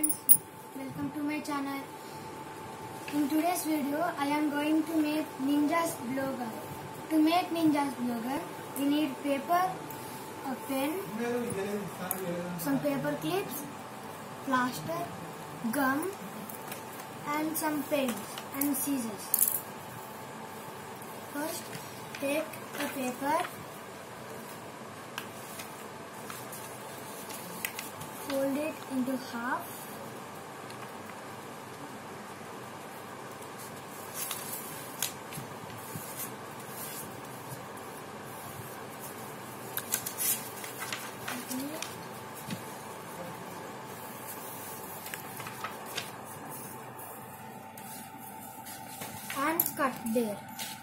friends, welcome to my channel. In today's video, I am going to make Ninja's Blogger. To make Ninja's Blogger, we need paper, a pen, some paper clips, plaster, gum, and some pens and scissors. First, take a paper, fold it into half. And cut there.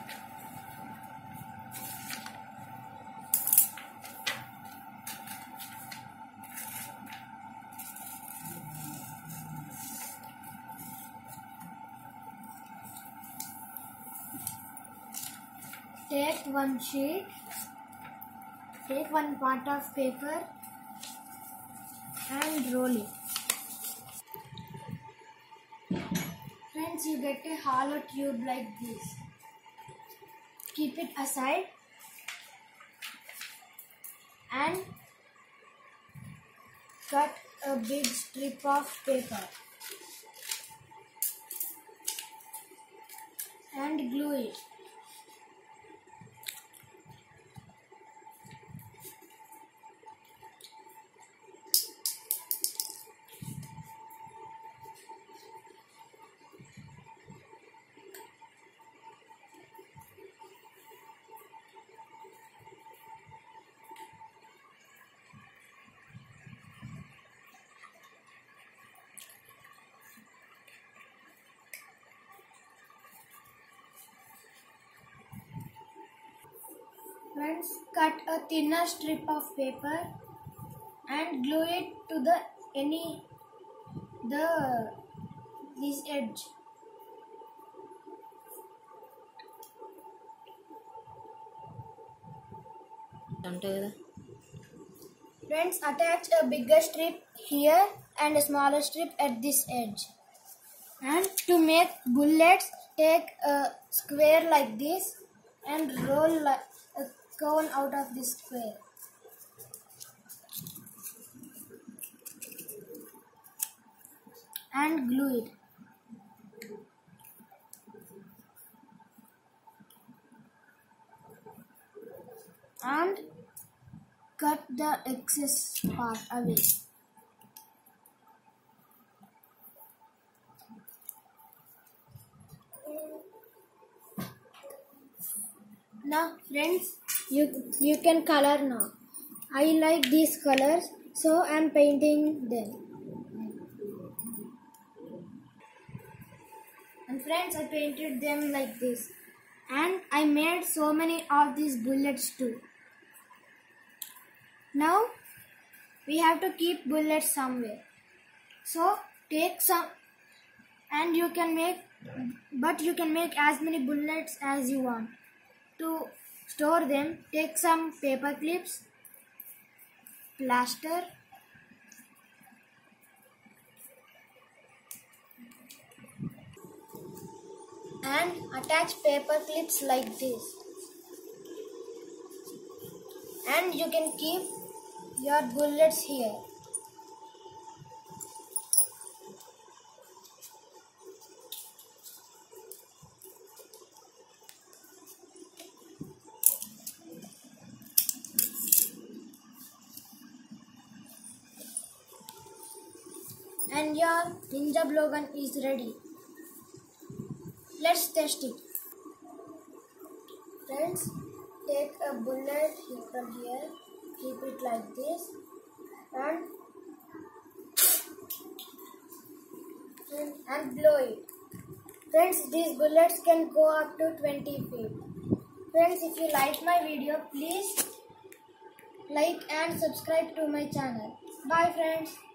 Take one sheet, take one part of paper and roll it. Friends, you get a hollow tube like this. Keep it aside and cut a big strip of paper and glue it. Friends, cut a thinner strip of paper and glue it to this edge. Friends, attach a bigger strip here and a smaller strip at this edge. And to make bullets, take a square like this and roll a cone out of this square. And glue it. And cut the excess part away. Now friends, you can color now. I like these colors, so I am painting them. And friends, I painted them like this. And I made so many of these bullets too. Now we have to keep bullets somewhere. So take some, and you can make as many bullets as you want. To store them, take some paper clips, plaster, and attach paper clips like this. And you can keep your bullets here. And your Ninja Blogger is ready. Let's test it. Friends, take a bullet from here, keep it like this, and blow it. Friends, these bullets can go up to 20 feet. Friends, if you like my video, please like and subscribe to my channel. Bye friends.